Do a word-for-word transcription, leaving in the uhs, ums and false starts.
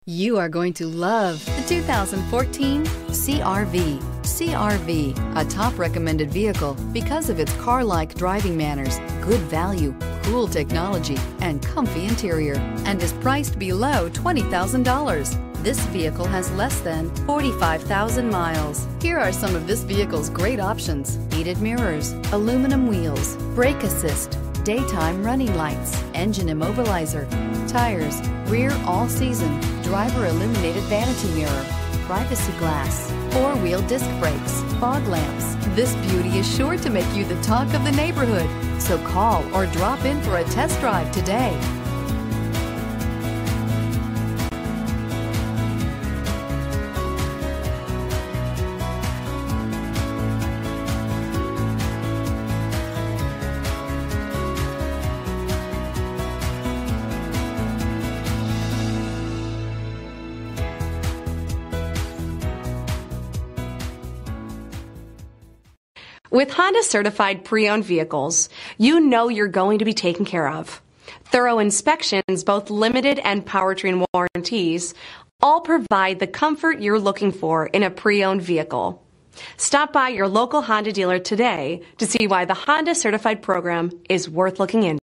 You are going to love the two thousand fourteen C R V. C R V, a top recommended vehicle because of its car-like driving manners, good value, cool technology, and comfy interior, and is priced below twenty thousand dollars. This vehicle has less than forty-five thousand miles. Here are some of this vehicle's great options: heated mirrors, aluminum wheels, brake assist, daytime running lights, engine immobilizer, tires, rear all-season, driver illuminated vanity mirror, privacy glass, four-wheel disc brakes, fog lamps. This beauty is sure to make you the talk of the neighborhood. So call or drop in for a test drive today. With Honda certified pre-owned vehicles, you know you're going to be taken care of. Thorough inspections, both limited and powertrain warranties, all provide the comfort you're looking for in a pre-owned vehicle. Stop by your local Honda dealer today to see why the Honda certified program is worth looking into.